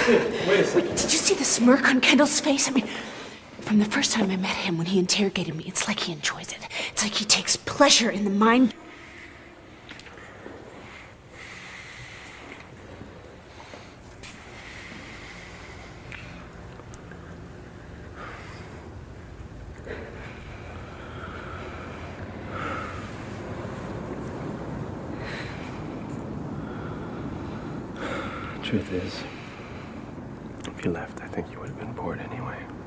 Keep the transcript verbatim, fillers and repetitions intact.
Wait a second. Did you see the smirk on Kendall's face? I mean, from the first time I met him when he interrogated me, it's like he enjoys it. It's like he takes pleasure in the mind. Truth is, if you left, I think you would have been bored anyway.